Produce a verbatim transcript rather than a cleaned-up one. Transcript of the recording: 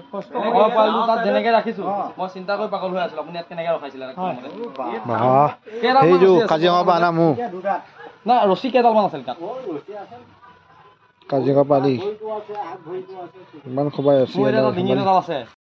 মই পোৱালিটো তাত যেনেকে ৰাখিছো মই চিন্তা কৰি পাগল হৈ আছিলো আপুনি ইয়াত কেনেকে ৰখাইছিলে কাজিৰঙাৰ পৰা আনা মোৰ না ৰছী কেইডালমান আছিল তাত কাজিৰঙাৰ পৰা আনি ইমান খবাই ৰছী ডিঙি এডাল আছে